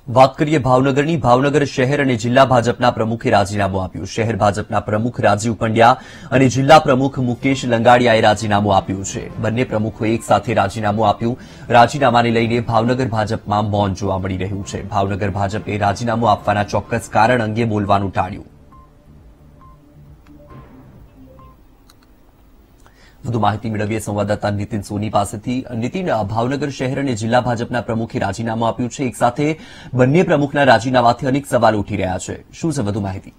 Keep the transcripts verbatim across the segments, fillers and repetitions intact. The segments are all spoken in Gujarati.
વાત કરીએ ભાવનગરની ભાવનગર શહેર અને જિલ્લા ભાજપના પ્રમુખે રાજીનામું આપ્યું। શહેર ભાજપના પ્રમુખ રાજીવ પંડ્યા અને જિલ્લા પ્રમુખ મુકેશ લંગાડિયાએ રાજીનામું આપ્યું છે। બંને પ્રમુખોએ એક સાથે રાજીનામું આપ્યું। રાજીનામાને લઈને ભાવનગર ભાજપમાં મૌન જોવા મળી રહ્યું છે। ભાવનગર ભાજપે રાજીનામું આપવાના ચોક્કસ કારણ અંગે બોલવાનું ટાળ્યું। વધુ માહિતી મેળવીએ સંવાદદાતા નીતિન સોની પાસેથી। નીતિન, ભાવનગર શહેર અને જિલ્લા ભાજપના પ્રમુખે રાજીનામું આપ્યું છે। એક સાથે બંને પ્રમુખના રાજીનામાથી અનેક સવાલ ઉઠી રહ્યા છે। શું છે વધુ માહિતી?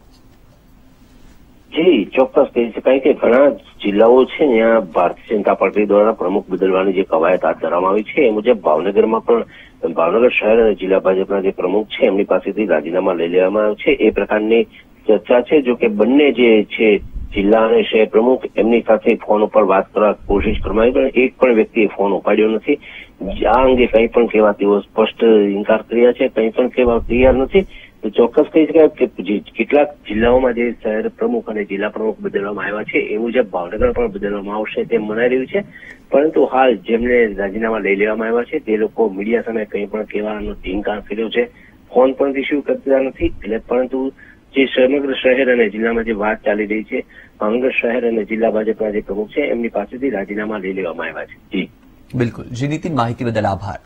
જી ચોક્કસ કહી શકાય કે ઘણા જિલ્લાઓ છે ત્યાં ભારતીય જનતા પાર્ટી દ્વારા પ્રમુખ બદલવાની જે કવાયત હાથ ધરવામાં આવી છે એ મુજબ ભાવનગરમાં પણ ભાવનગર શહેર અને જિલ્લા ભાજપના જે પ્રમુખ છે એમની પાસેથી રાજીનામા લઈ લેવામાં આવ્યું છે એ પ્રકારની ચર્ચા છે। જો કે બંને જે છે જિલ્લા અને શહેર પ્રમુખ એમની સાથે ફોન ઉપર વાત કરવા કોશિશ કરવામાં આવી પણ એક પણ વ્યક્તિએ ફોન ઉપાડ્યો નથી। આ અંગે કંઈ પણ કહેવા તેઓ સ્પષ્ટ ઇનકાર કર્યા છે, કંઈ પણ કહેવા તૈયાર નથી। તો ચોક્કસ કહી શકાય કે કેટલાક જિલ્લાઓમાં જે શહેર પ્રમુખ અને જિલ્લા પ્રમુખ બદલવામાં આવ્યા છે એ મુજબ ભાવનગર પણ બદલવામાં આવશે તેમ મનાઈ રહ્યું છે। પરંતુ હાલ જેમને રાજીનામા લઈ લેવામાં આવ્યા છે તે લોકો મીડિયા સામે કંઈ પણ કહેવાનો ઇનકાર કર્યો છે, ફોન પણ રિસીવ કરતા નથી। એટલે પરંતુ જે સમગ્ર શહેર અને જિલ્લામાં જે વાત ચાલી રહી છે ભાવનગર શહેર અને જિલ્લા ભાજપના જે પ્રમુખ છે એમની પાસેથી રાજીનામા લઈ લેવામાં આવ્યા છે। જી બિલકુલ જી નીતિન, માહિતી બદલ આભાર।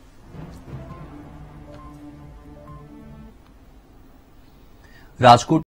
રાજકોટ